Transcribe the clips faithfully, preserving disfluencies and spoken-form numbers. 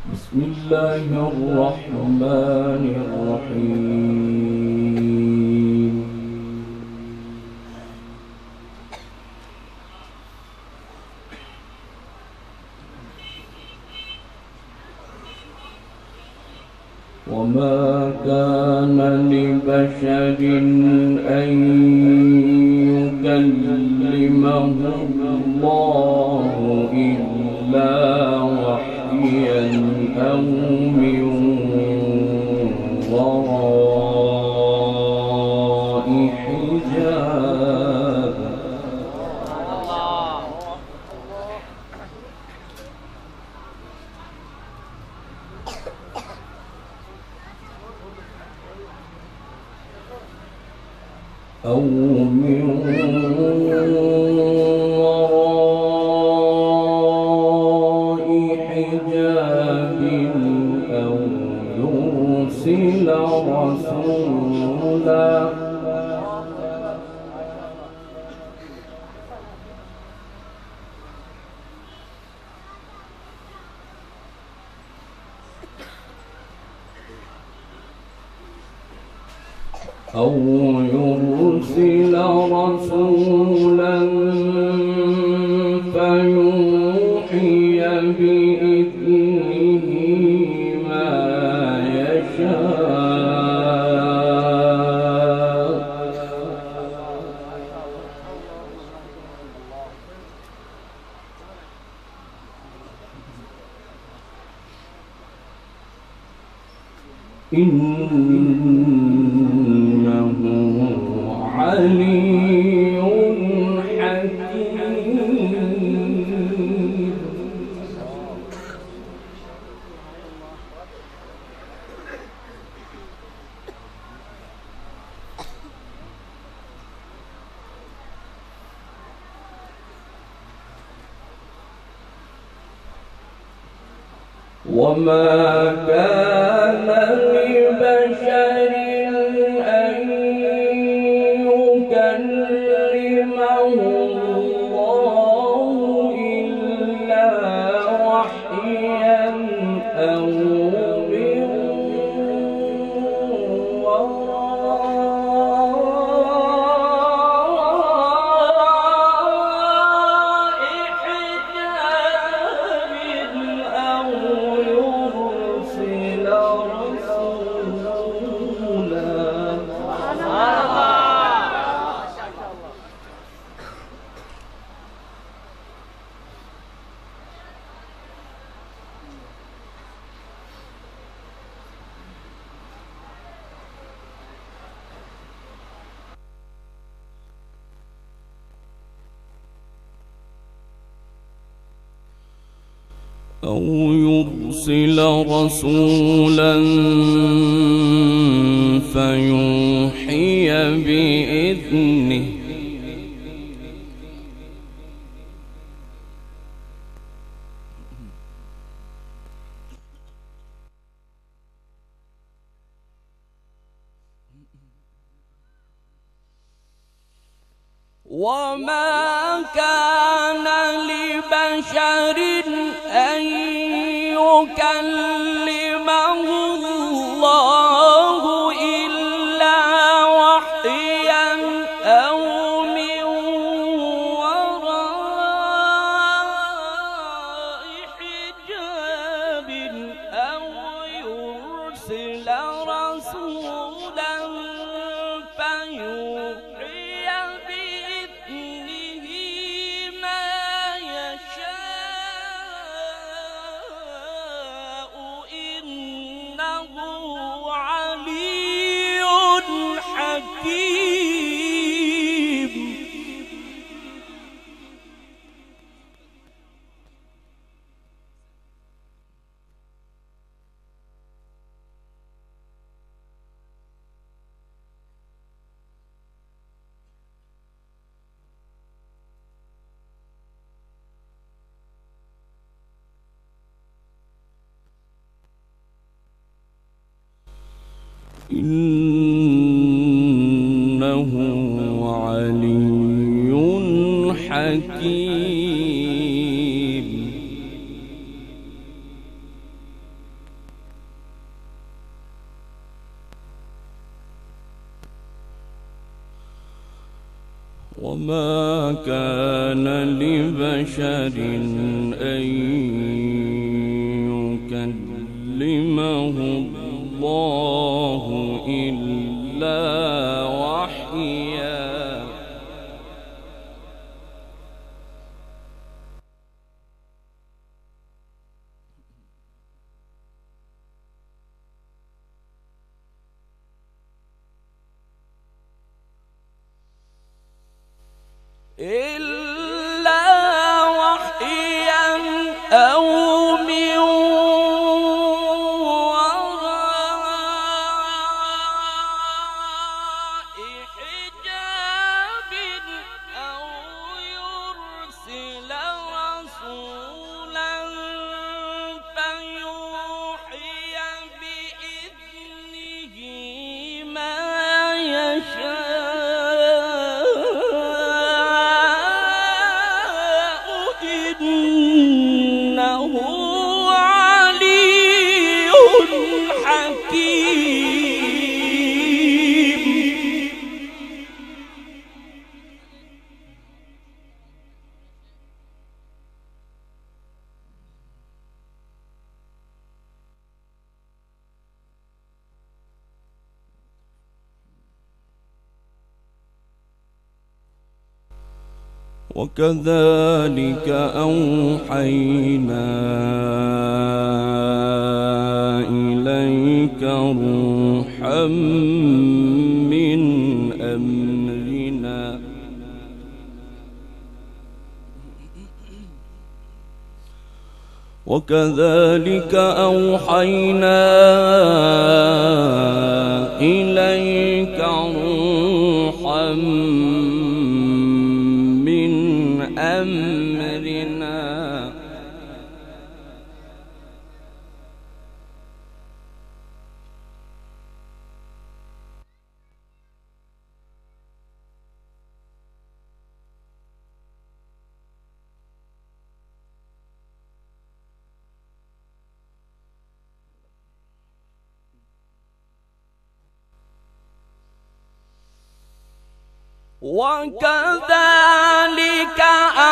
بسم الله الرحمن الرحيم. وما كان لبشر أن يكلمه الله إلا وحيا أو من وراء حجاب. أو من وراء حجاب أو يرسل رسولا أو يرسل رسولا فيوحي بإذنه ما يشاء. إنه علي حكيم. وما كان لبشر أن يكلمه الله إلا وحيا أو من وراء حجاب أو يرسل أو يرسل رسولا فيوحي بإذنه وما كان لبشر أن يكلمه الله إلا وحيا أو من وراء حجاب أو يرسل رسولا فيوحي بإذنه ما يشاء. إنه علي حكيم. إنه علي حكيم. وما كان لبشر أن يكلمه الله إلا وحيا إلا وحيا أو من وراء حجاب أو يرسل رسولا فيوحي بإذنه ما يشاء إنه علي حكيم. وكذلك أوحينا إليك روحا من أمرنا وكذلك أوحينا إليك روحا أمرنا وكذلك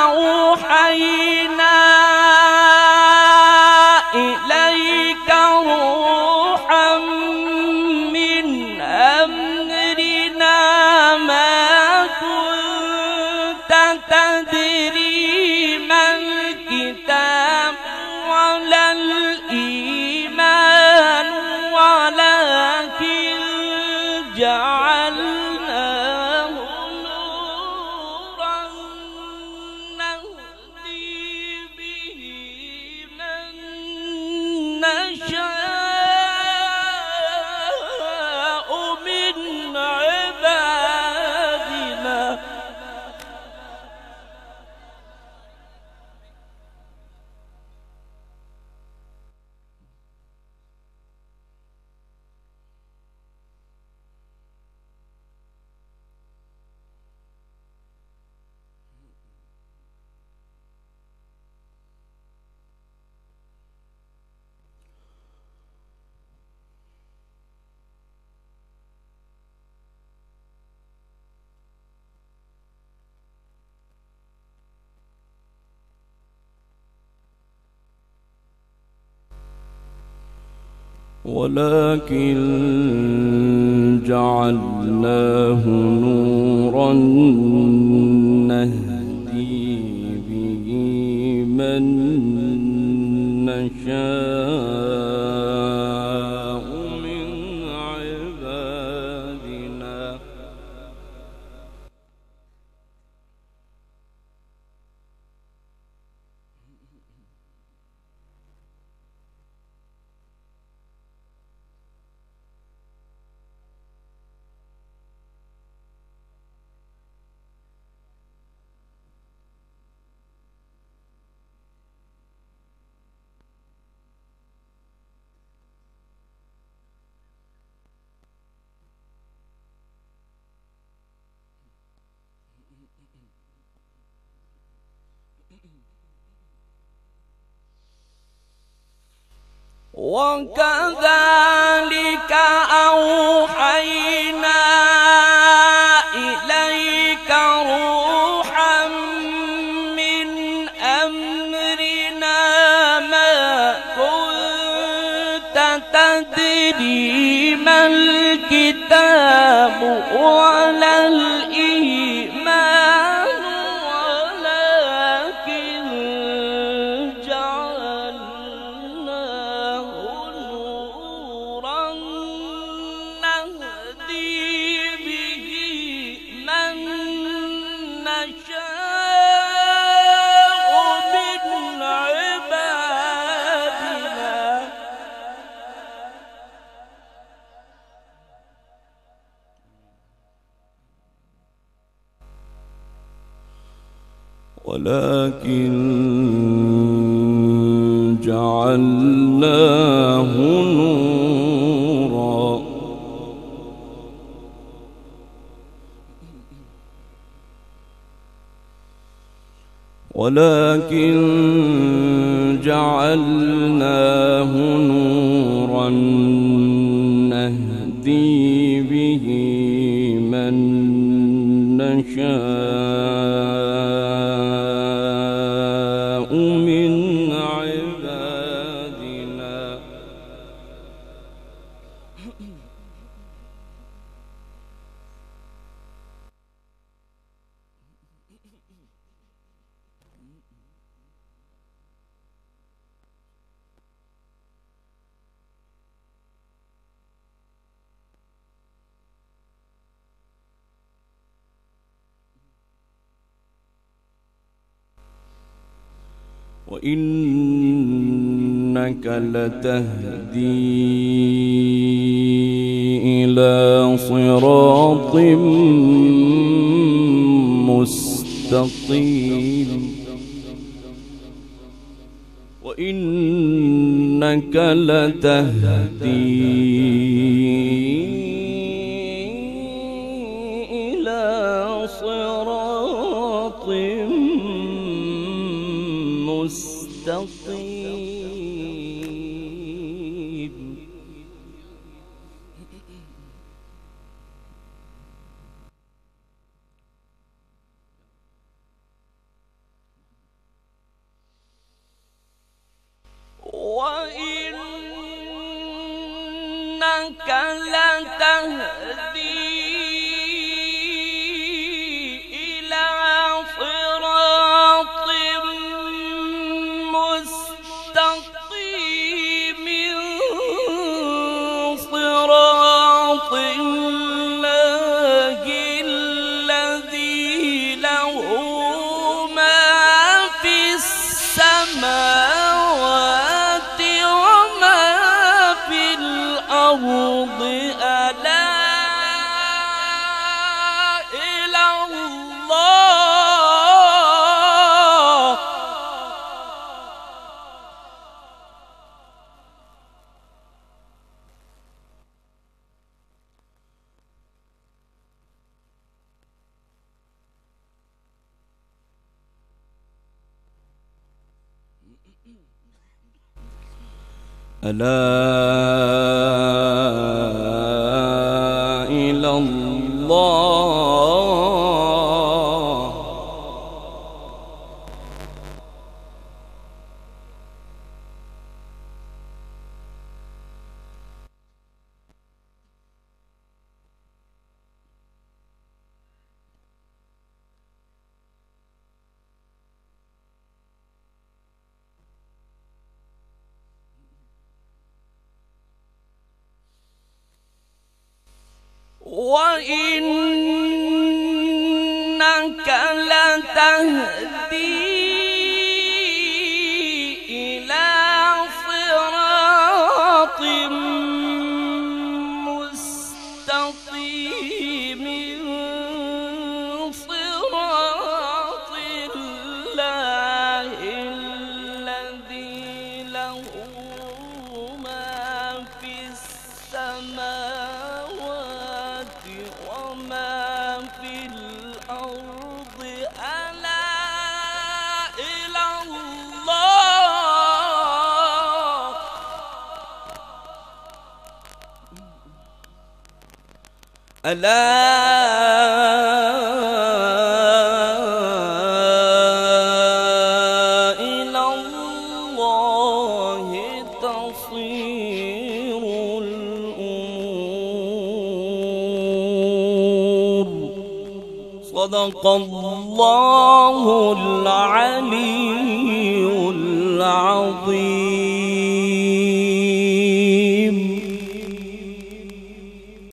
أوحينا إليك روحا من أمرنا ما كنت تدري ما الكتاب ولا الإيمان ولكن جعلناه نورا نهدي به من نشاء من عبادنا ولكن جعلناه نورا نهدي به من نشاء من عبادنا وكذلك أوحينا إليك روحا يهدي ما الكتاب ولا الإيمان ولكن جعلناه نورا نهدي به من نشاء من عبادنا ولكن جعلناه نورا ولكن جعلناه نورا نهدي به من نشاء من عبادنا وإنك لتهدي إلى صراط مستقيم وإنك لتهدي إلى صراط مستقيم وإنك لتهدي إلى صراط مستقيم صراط الله الذي له ما في السماوات وما في الأرض ألا إلى الله ألا إلى الله وإنك لتهدي إلى صراط مستقيم صراط الله الذي له ما في السماوات وما في الأرض ألا إلى الله ألا إلى الله تصير الأمور صدق الله العلي العظيم.